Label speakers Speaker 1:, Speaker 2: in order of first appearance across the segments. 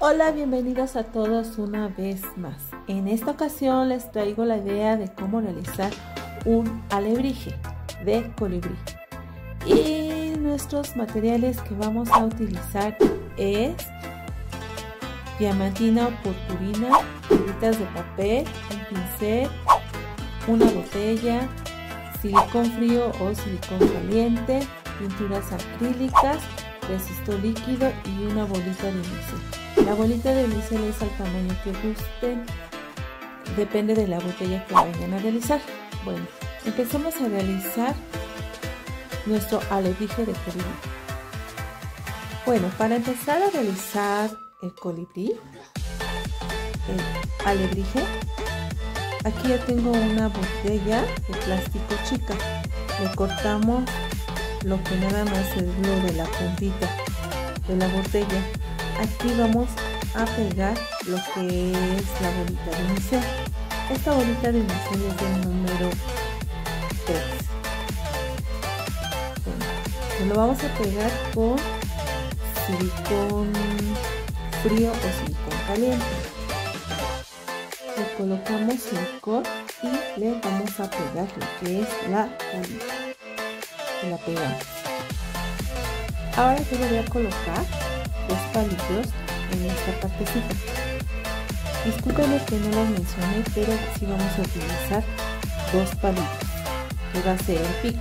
Speaker 1: Hola, bienvenidos a todos una vez más. En esta ocasión les traigo la idea de cómo realizar un alebrije de colibrí. Y nuestros materiales que vamos a utilizar es diamantina o purpurina, tiritas de papel, un pincel, una botella, silicón frío o silicón caliente, pinturas acrílicas, resistor líquido y una bolita de unicel. La bolita de unicel es al tamaño que gusten, depende de la botella que vayan a realizar. Bueno, empezamos a realizar nuestro alebrije de colibrí. Bueno, para empezar a realizar el colibrí, el alebrije, aquí ya tengo una botella de plástico chica. Le cortamos lo que nada más es lo de la puntita de la botella. Aquí vamos a pegar lo que es la bolita de unicel. Esta bolita de unicel es del número 3. Bueno, lo vamos a pegar con silicón frío o silicón caliente. Le colocamos silicón y le vamos a pegar lo que es la bolita. Y la pegamos. Ahora yo le voy a colocar dos palillos en esta partecita. Discúlpenme que no los mencioné, pero sí vamos a utilizar dos palillos, que va a ser el pico.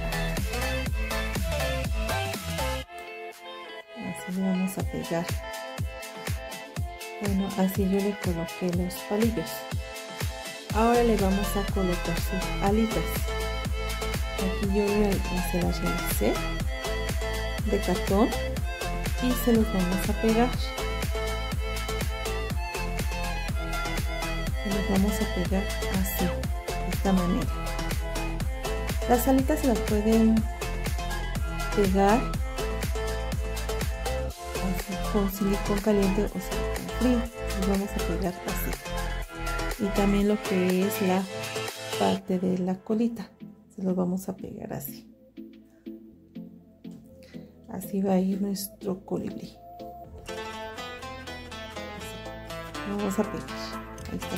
Speaker 1: Así le vamos a pegar. Bueno, así yo le coloqué los palillos. Ahora le vamos a colocar sus alitas. Aquí yo se las realicé de cartón y se los vamos a pegar. Se los vamos a pegar así, de esta manera. Las alitas se las pueden pegar así, con silicón caliente o silicón frío. Los vamos a pegar así. Y también lo que es la parte de la colita, se los vamos a pegar así. Así va a ir nuestro colibrí. Lo vamos a pegar. Ahí está.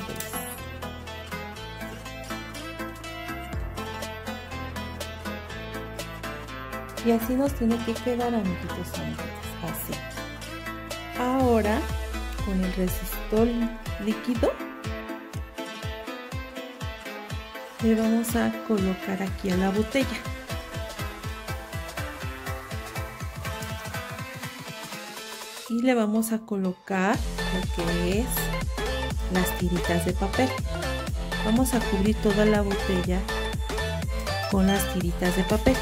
Speaker 1: Y así nos tiene que quedar, amiguitos, así. Ahora, con el resistor líquido, le vamos a colocar aquí a la botella. Y le vamos a colocar lo que es las tiritas de papel. Vamos a cubrir toda la botella con las tiritas de papel.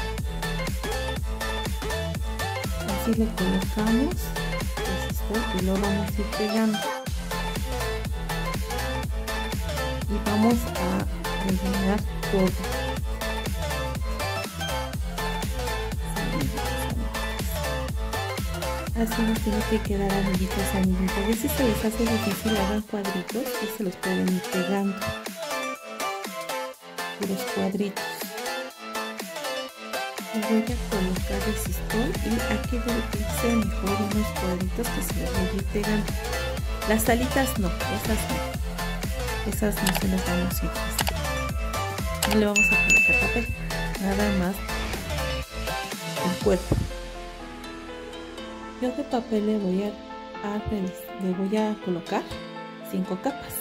Speaker 1: Así le colocamos y lo vamos a ir pegando. Y vamos a rellenar todo. Así nos tiene que quedar, amiguitos. A veces se les hace difícil, hagan cuadritos y se los pueden ir pegando. Los cuadritos. Les voy a colocar resistor y aquí yo utilicé mejor unos cuadritos que se los voy a ir pegando. Las alitas no, esas no se las vamos a ir. No le vamos a colocar papel, nada más el cuerpo. Yo de papel le voy a colocar 5 capas.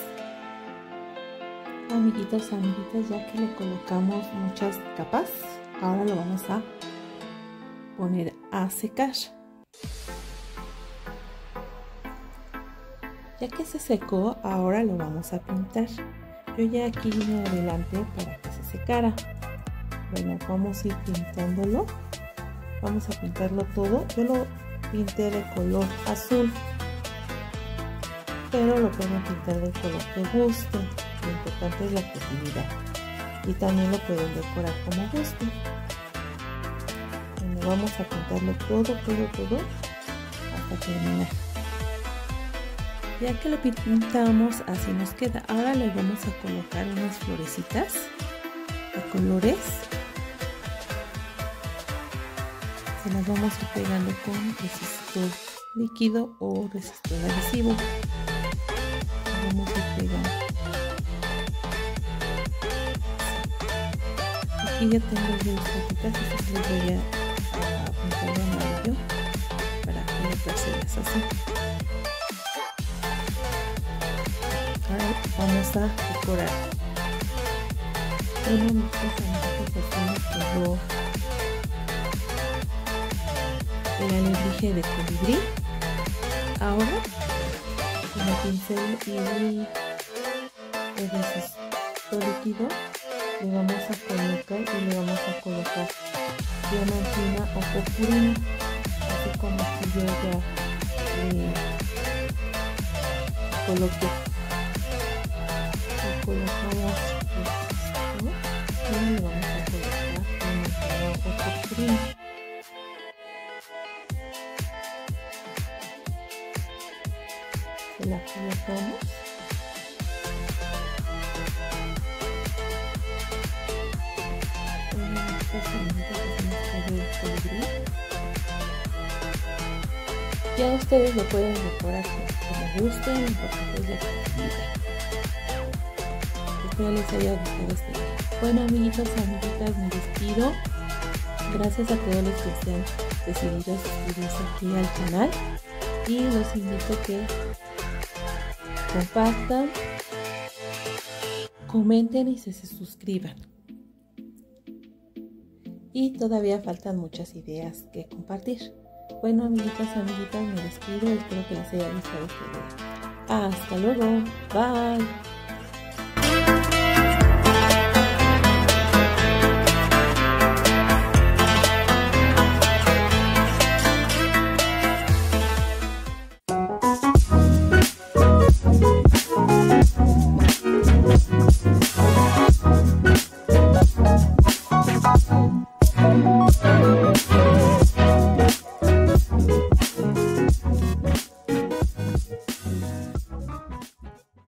Speaker 1: Amiguitos, amiguitas, ya que le colocamos muchas capas, ahora lo vamos a poner a secar. Ya que se secó, ahora lo vamos a pintar. Yo ya aquí me adelanté para que se secara. Bueno, vamos a ir pintándolo. Vamos a pintarlo todo. Yo lo pinté de color azul, pero lo pueden pintar de color que gusten. Lo importante es la creatividad y también lo pueden decorar como gusten. Bueno, vamos a pintarlo todo hasta terminar. Ya que lo pintamos, así nos queda. Ahora le vamos a colocar unas florecitas de colores. Se las vamos a ir pegando con resistor líquido o resistor adhesivo. Vamos a pegar. Aquí ya tengo dos cajitas, así les voy a pintar de amarillo para colocárselas así. Ahora vamos a decorar. Bueno, nuestras amigas, así nos quedó el alebrije de colibrí. Ahora con el pincel y el resistor líquido le vamos a colocar y le vamos a colocar diamantina o purpurina, así como si yo ya coloqué. Lo colocamos y le vamos a colocar diamantina o purpurina. Se la colocamos. Ya ustedes lo pueden decorar como gusten, importante es la creatividad. Espero les haya gustado este video. Bueno, amiguitos, amiguitas, me despido. Gracias a todos los que se han decidido suscribirse aquí al canal y los invito a que compartan, comenten y se suscriban. Y todavía faltan muchas ideas que compartir. Bueno, amiguitas, amiguitas, me despido. Espero que les haya gustado este video. Hasta luego. Bye.